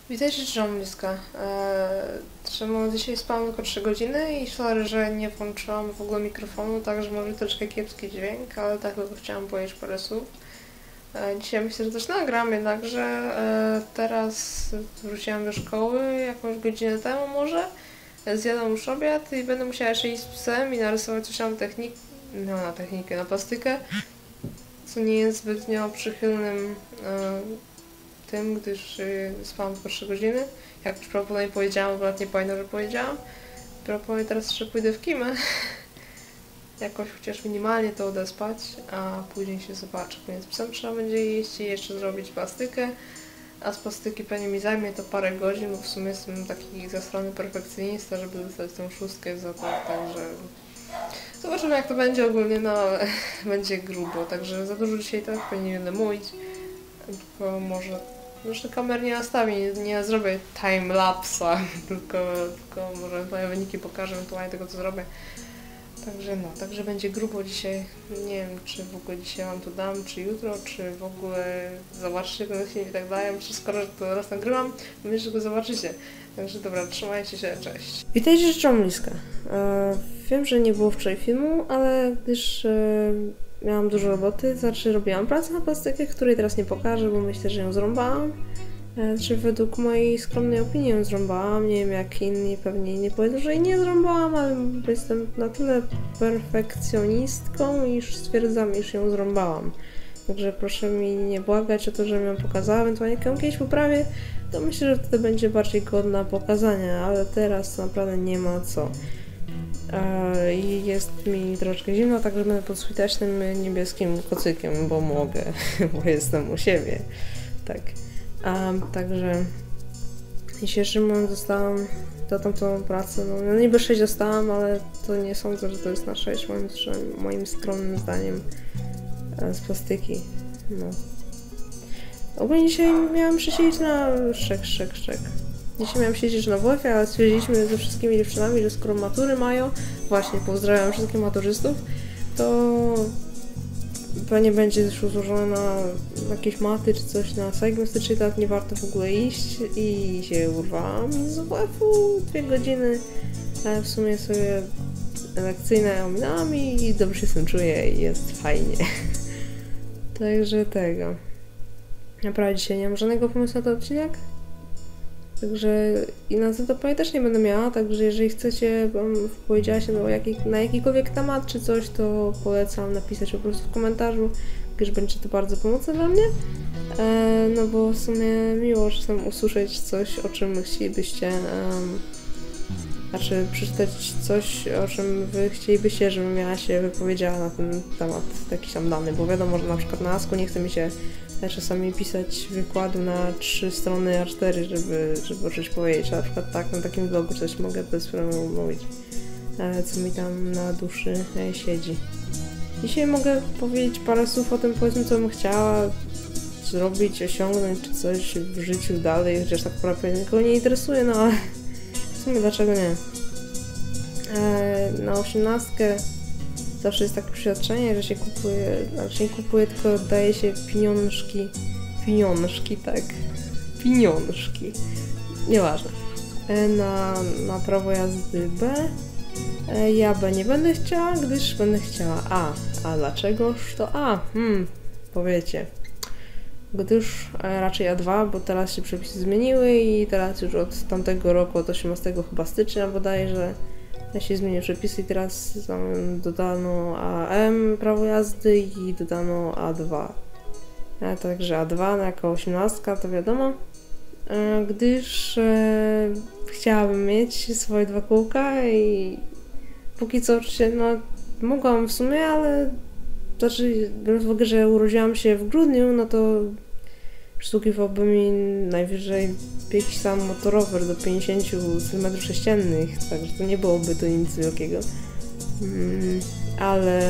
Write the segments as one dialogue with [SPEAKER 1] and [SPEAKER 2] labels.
[SPEAKER 1] Witajcie, Żonliska. Czemu dzisiaj spałam tylko 3 godziny i sorry, że nie włączyłam w ogóle mikrofonu, także może troszkę kiepski dźwięk, ale tak tylko chciałam powiedzieć parę słów. Dzisiaj myślę, że coś nagram, jednakże teraz wróciłam do szkoły jakąś godzinę temu może. Zjadłam już obiad i będę musiała jeszcze iść z psem i narysować coś tam na technikę, na plastykę, co nie jest zbytnio przychylnym tym, gdyż spałam tylko 3 godziny. Jak już prawdopodobnie powiedziałam, bo nawet nie pamiętam, że powiedziałam. Prawdopodobnie teraz jeszcze pójdę w kimę. Jakoś chociaż minimalnie to odespać, a później się zobaczę. Więc psem trzeba będzie jeść i jeszcze zrobić plastykę. A z plastyki pewnie mi zajmie to parę godzin, bo w sumie jestem taki zastrony perfekcjonista, żeby dostać tą 6 za to, także zobaczymy jak to będzie ogólnie, no będzie grubo, także za dużo dzisiaj tak pewnie nie będę mówić, tylko może jeszcze kamer nie nastawię, nie zrobię timelapsa, tylko może moje wyniki pokażę ewentualnie tego co zrobię. Także no, także będzie grubo dzisiaj. Nie wiem, czy w ogóle dzisiaj wam to dam, czy jutro, czy w ogóle zobaczycie ten film i tak dalej. Wszystko, że to raz nagrywam, myślę, że go zobaczycie. Także dobra, trzymajcie się, cześć. Witajcie, Żonliska. Wiem, że nie było wczoraj filmu, ale gdyż miałam dużo roboty, znaczy robiłam pracę na plastykę, której teraz nie pokażę, bo myślę, że ją zrąbałam. Znaczy według mojej skromnej opinii ją zrąbałam, nie wiem jak inni pewnie nie powiedzą, że jej nie zrąbałam, ale jestem na tyle perfekcjonistką, iż stwierdzam, iż ją zrąbałam. Także proszę mi nie błagać o to, żebym ją pokazała, ewentualnie jak ją kiedyś poprawię, to myślę, że wtedy będzie bardziej godna pokazania, ale teraz naprawdę nie ma co. I jest mi troszkę zimno, także będę pod switaśnym niebieskim kocykiem, bo mogę, bo jestem u siebie. Tak. Także dzisiejszy moment dostałam za tamtą pracę, no niby 6 dostałam, ale to nie sądzę, że to jest na 6, moim skromnym zdaniem z plastyki, no. Ogólnie dzisiaj miałam siedzieć na szczek. Dzisiaj miałam siedzieć na WF-ie, ale stwierdziliśmy ze wszystkimi dziewczynami, że skoro matury mają, właśnie pozdrawiam wszystkich maturzystów, to pewnie będzie już złożone na jakieś maty czy coś na Psychmastyczny, tak nie warto w ogóle iść i się urwałam z WF-u 2 godziny, ale w sumie sobie lekcyjne ominęłam i dobrze się z tym czuję i jest fajnie. Także tego. Naprawdę dzisiaj nie mam żadnego pomysłu na ten odcinek. Także i na ZTP też nie będę miała, także jeżeli chcecie, powiedziała się na jakikolwiek temat czy coś, to polecam napisać po prostu w komentarzu, gdyż będzie to bardzo pomocne dla mnie. No bo w sumie miło czasem usłyszeć coś, o czym chcielibyście, znaczy przeczytać coś, o czym wy chcielibyście, żebym ja się wypowiedziała na ten temat, jakiś tam dany, bo wiadomo, że na przykład na ASK-u nie chce mi się czasami pisać wykładu na 3 strony A4, żeby o czymś powiedzieć, a na przykład tak, na takim vlogu coś mogę bez problemu mówić, co mi tam na duszy siedzi. Dzisiaj mogę powiedzieć parę słów o tym, powiedzmy, co bym chciała zrobić, osiągnąć, czy coś w życiu dalej, chociaż tak naprawdę nikogo nie interesuje, no ale w sumie dlaczego nie. Na 18 zawsze jest takie przeświadczenie, że się kupuje, znaczy nie kupuje, tylko daje się pieniążki, tak, pieniążki, nieważne, na prawo jazdy B. Ja B nie będę chciała, gdyż będę chciała A. A dlaczegoż to A? Powiecie. Gdyż raczej A2, bo teraz się przepisy zmieniły i teraz już od tamtego roku, od 18 chyba stycznia bodajże, się zmieniły przepisy i teraz dodano AM prawo jazdy i dodano A2. Także A2 jako 18 to wiadomo, gdyż chciałabym mieć swoje 2 kółka i póki co oczywiście, no mogłam w sumie, ale znaczy biorąc pod uwagę, że urodziłam się w grudniu, no to przysługiwałby mi najwyżej jakiś tam motorower do 50 cm3, także to nie byłoby to nic wielkiego. Ale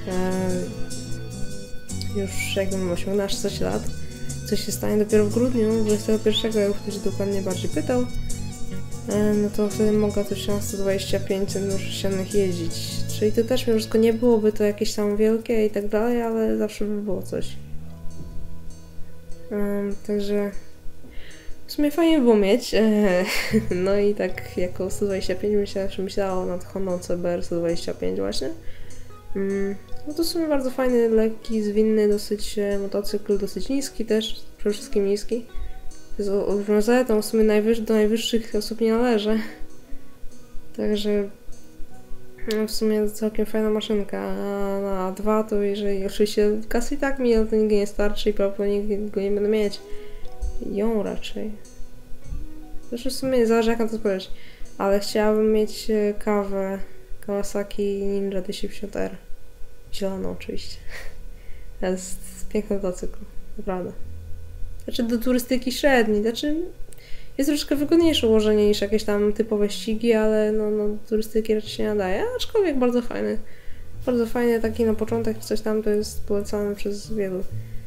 [SPEAKER 1] już jakbym osiągnęła 16 lat, co się stanie dopiero w grudniu 21, jak ktoś dokładnie bardziej pytał, no to wtedy mogę też na 125 cm3 jeździć. Czyli to też mimo wszystko nie byłoby to jakieś tam wielkie i tak dalej, ale zawsze by było coś. Także W sumie fajnie było mieć. No i tak jako 125 myślałam nad Hondą CBR 125 właśnie. No to w sumie bardzo fajny, lekki, zwinny dosyć motocykl, dosyć niski też, przede wszystkim niski. Z olbrzymią zaletą, w sumie do najwyższych osób nie należy. Także no w sumie całkiem fajna maszynka, a na A2 to jeżeli oczywiście kasy i tak mi to nigdy nie starczy i prawdopodobnie go nie będę mieć. Ją raczej. Zresztą w sumie nie zależy jak na to spojrzeć. Ale chciałabym mieć kawę Kawasaki Ninja 250R. Zieloną oczywiście. To jest piękny motocykl, naprawdę. Znaczy do turystyki średni, znaczy jest troszkę wygodniejsze ułożenie niż jakieś tam typowe ścigi, ale no turystyki raczej się nie nadaje, aczkolwiek bardzo fajny. Bardzo fajny, taki na początek coś tam to jest polecany przez wielu.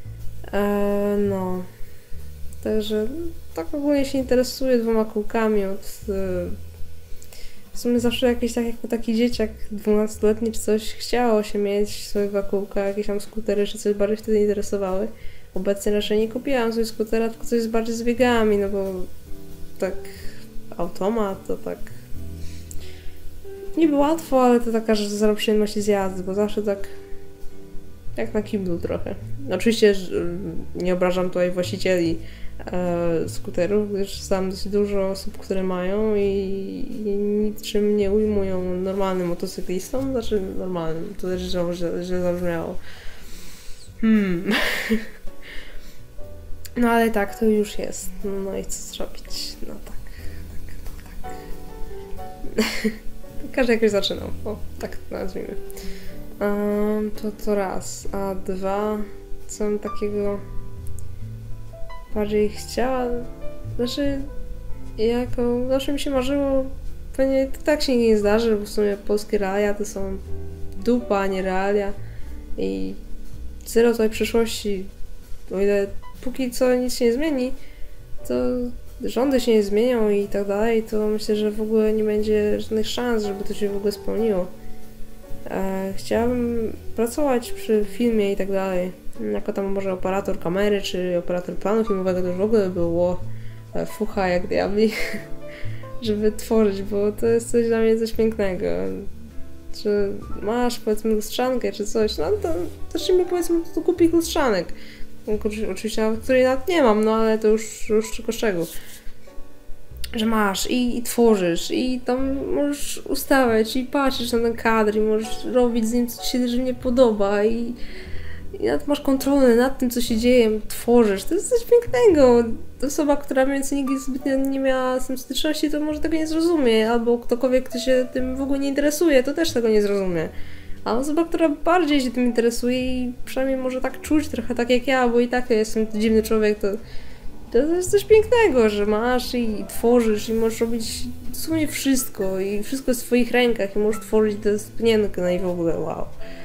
[SPEAKER 1] No. Także tak ogólnie się interesuję 2 kółkami od... W sumie zawsze jakiś tak jako taki dzieciak 12-letni czy coś chciało się mieć swoje 2 kółka, jakieś tam skutery czy coś bardziej wtedy interesowały. Obecnie raczej nie kupiłam sobie skutera, tylko coś bardziej z biegami, no bo tak automat to tak niby łatwo, ale to taka, że zero przyjemności z jazdy, bo zawsze tak jak na kiblu trochę. Oczywiście nie obrażam tutaj właścicieli skuterów, gdyż znam dosyć dużo osób, które mają i niczym nie ujmują normalnym motocyklistom, znaczy normalnym, to też źle zabrzmiało. No ale tak, to już jest. No i co zrobić? No tak. Każdy jakoś zaczynał. O, tak to nazwijmy. To raz. A dwa, co bym takiego bardziej chciała? Znaczy, zawsze mi się marzyło, pewnie to tak się nigdy nie zdarzy, bo w sumie polskie realia to są dupa, a nie realia. I zero tutaj przyszłości, o ile póki co nic się nie zmieni, to rządy się nie zmienią i tak dalej, to myślę, że w ogóle nie będzie żadnych szans, żeby to się w ogóle spełniło. Chciałabym pracować przy filmie i tak dalej, jako tam może operator kamery, czy operator planu filmowego, to już w ogóle było fucha jak diabli, żeby tworzyć, bo to jest coś dla mnie coś pięknego. Czy masz, powiedzmy, lustrzankę, czy coś, no to zacznij mi, powiedzmy, to kupi lustrzanek. Oczywiście, której nawet nie mam, no ale to już czego. Że masz i tworzysz, i tam możesz ustawiać, i patrzeć na ten kadr, i możesz robić z nim, co ci się nie podoba, i nawet masz kontrolę nad tym, co się dzieje, tworzysz. To jest coś pięknego. Osoba, która więcej nigdy zbytnio nie miała z tym styczności, to może tego nie zrozumie, albo ktokolwiek, kto się tym w ogóle nie interesuje, to też tego nie zrozumie. A osoba, która bardziej się tym interesuje i przynajmniej może tak czuć trochę tak jak ja, bo i tak ja jestem dziwny człowiek, to jest coś pięknego, że masz i tworzysz i możesz robić dosłownie wszystko i wszystko jest w twoich rękach i możesz tworzyć to jest piękne i w ogóle wow.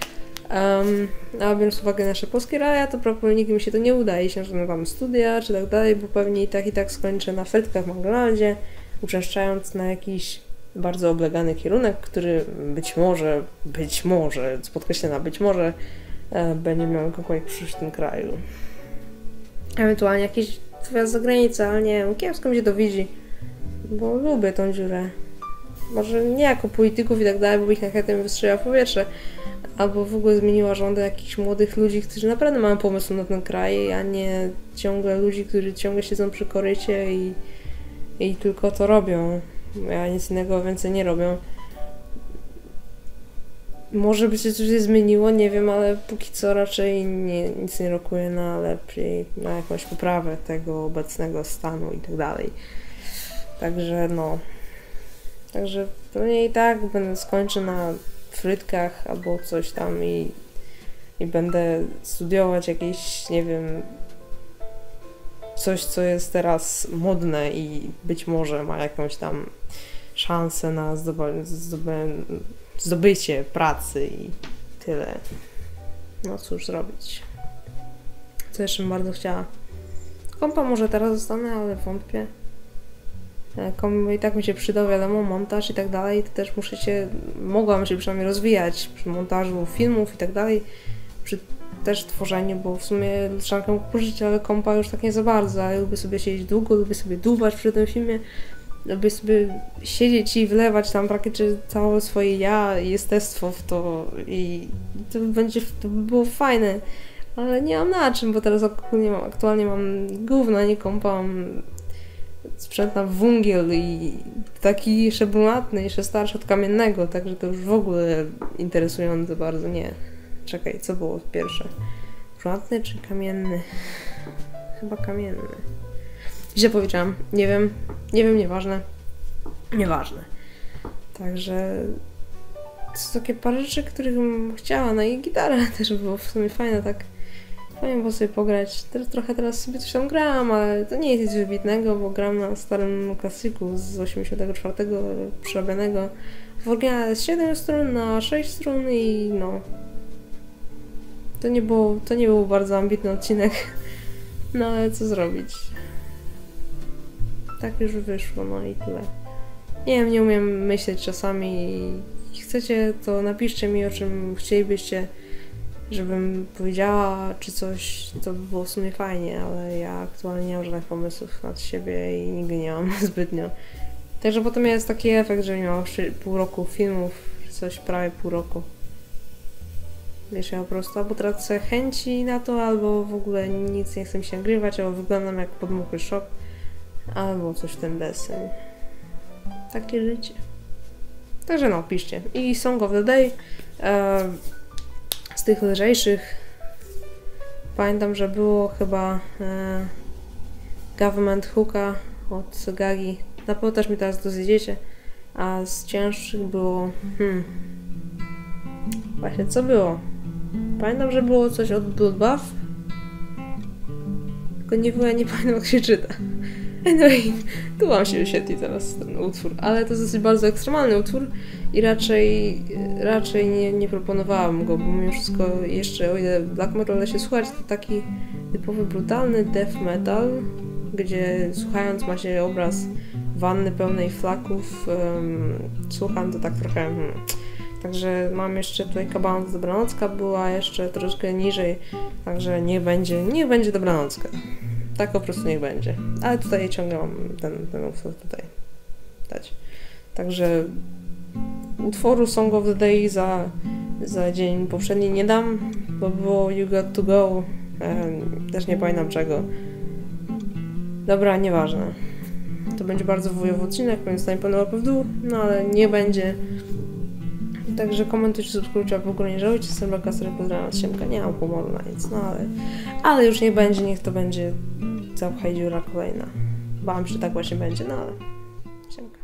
[SPEAKER 1] A biorąc uwagę na nasze polskie realia, to prawdopodobnie nigdy mi się to nie uda, jeśli mam studia czy tak dalej, bo pewnie i tak skończę na frytkach w McDonaldzie, uczęszczając na jakiś bardzo oblegany kierunek, który być może, podkreślam, być może będzie miał jakąkolwiek przyszłość w tym kraju. Ewentualnie jakiś wyjazd za granicę, ale nie wiem, kiepsko mi się to widzi, bo lubię tą dziurę. Może nie jako polityków i tak dalej, bo ich chętnie wystrzeliła w powietrze, albo w ogóle zmieniła rządy jakichś młodych ludzi, którzy naprawdę mają pomysł na ten kraj, a nie ciągle ludzi, którzy ciągle siedzą przy korycie i tylko to robią, a nic innego więcej nie robią. Może by się coś zmieniło, nie wiem, ale póki co raczej nic nie rokuje na lepiej, na jakąś poprawę tego obecnego stanu i tak dalej. Także Także pewnie i tak skończę na frytkach albo coś tam i będę studiować jakieś, nie wiem, coś, co jest teraz modne i być może ma jakąś tam szansę na zdobycie pracy i tyle. No cóż zrobić. Co jeszcze bym bardzo chciała? Kompa może teraz zostanę, ale wątpię. I tak mi się przydał, wiadomo, montaż i tak dalej, to też mogłam się przynajmniej rozwijać przy montażu filmów i tak dalej, przy też tworzenie, bo w sumie lustrzankę mógł pożyczyć, ale kompa już tak nie za bardzo, ale lubię sobie siedzieć długo, lubię sobie dłuwać przy tym filmie, lubię sobie siedzieć i wlewać tam praktycznie całe swoje ja i jestestwo w to i to by było fajne, ale nie mam na czym, bo teraz aktualnie mam gówno, nie kompa, mam sprzęt na węgiel i taki jeszcze brunatny, jeszcze starszy od kamiennego, także to już w ogóle interesujące bardzo, nie. Czekaj, co było pierwsze? Brunatny czy kamienny? Chyba kamienny. Źle powiedziałam, nie wiem, nieważne. Nieważne. Także to są takie parę rzeczy, których bym chciała, no i gitara też było w sumie fajne, tak. Fajnie było sobie pograć. Teraz sobie coś tam gram, ale to nie jest nic wybitnego, bo gram na starym klasyku z 84 przerabianego. W oryginale z 7 strun na 6 strun i no. To nie był bardzo ambitny odcinek. No ale co zrobić? Tak już wyszło, no i tyle. Nie wiem, nie umiem myśleć czasami. Chcecie, to napiszcie mi, o czym chcielibyście, żebym powiedziała, czy coś, to by było w sumie fajnie, ale ja aktualnie nie mam żadnych pomysłów nad siebie i nigdy nie mam zbytnio. Także potem jest taki efekt, że nie mam pół roku filmów, czy coś, prawie pół roku. Wiesz, ja po prostu albo tracę chęci na to, albo w ogóle nic nie chcę mi się nagrywać, albo wyglądam jak podmuchły szok, albo coś w ten deseń. Takie życie. Także no, piszcie. I Song of the Day. Z tych lżejszych pamiętam, że było chyba Government Hooka od Gagi. Na pewno też mi teraz to zjedziecie. A z cięższych było... Właśnie, co było? Pamiętam, że było coś od Bloodbath. Tylko nie pamiętam, jak się czyta. Anyway, tu wam się wyświetli teraz ten utwór, ale to jest dosyć bardzo ekstremalny utwór i raczej nie proponowałam go, bo mimo wszystko jeszcze, o ile black metal da się słuchać, to taki typowy brutalny death metal, gdzie słuchając ma się obraz wanny pełnej flaków, słucham to tak trochę... Także mam jeszcze tutaj Kabanos Dobranocka, była jeszcze troszkę niżej, także niech będzie Dobranocka. Tak po prostu niech będzie. Ale tutaj ciągle mam ten utwór tutaj dać. Także utworu Song of the Day za dzień poprzedni nie dam, bo było You Got To Go. Też nie pamiętam czego. Dobra, nieważne. To będzie bardzo wujowy odcinek, więc stań po łapę w dół, no ale nie będzie. Także komentujcie, subskrybujcie, a w ogóle nie żałujcie. Sembaka, który pozdrawiam od Siemka. Nie mam humoru na nic, no ale już nie będzie, niech to będzie całka dziura kolejna. Bałam się, że tak właśnie będzie, no ale Siemka.